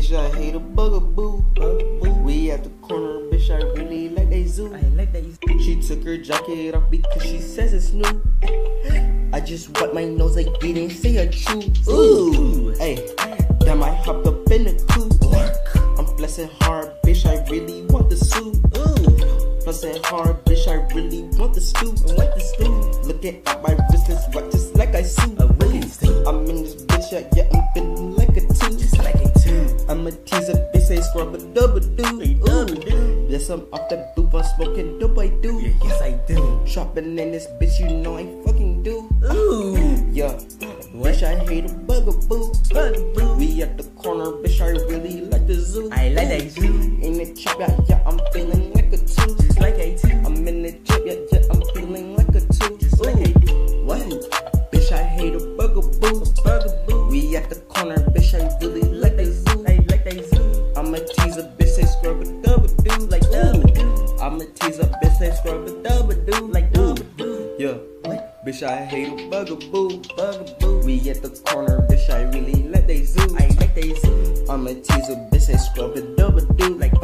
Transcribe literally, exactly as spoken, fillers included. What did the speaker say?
bitch, I hate a bugaboo. Bugaboo. We at the corner, bitch, I really like that zoo. I like that zoo. She took her jacket off because she says it's new. I just wipe my nose like they didn't say a chew. Ooh, hey, damn, I hopped up in the coupe. I'm flexing hard, bitch, I really want the suit. Ooh, flexing hard, bitch, I really want the stoop. I want the stoop. Looking at my wrists, wet just like I sue. A really stoop. I'm in this bitch, yeah, yeah, I'm feeling like a two. Just like a two. I'm a teaser, bitch, say scrub a double do. Ooh, yes, I'm off the booth, I'm smoking dope, I do. Yeah, yes, I do. Shopping in this bitch, you know I fucking do. Ooh, yeah, bitch, I hate a bugaboo. Bugaboo. We at the corner, bitch, I really like the zoo. I like that zoo. In the trap, yeah, yeah, I'm feeling like a two. Just like a two. I'm in the trap, yeah, yeah, I'm feeling like a two. Just like a two. What? Bitch, I hate a bugaboo. Bugaboo. We at the corner, bitch, I really like that zoo. I like that zoo. I'm a teaser, bitch, say scrub a double do. Like double do. I'm a teaser, bitch, say scrub a double do. Like double do. Yeah. Bitch, I hate a bugaboo, bugaboo. We at the corner, bitch, I really like that zoo. I like that zoo. I'm a teaser, bitch, say scrub a double do. Like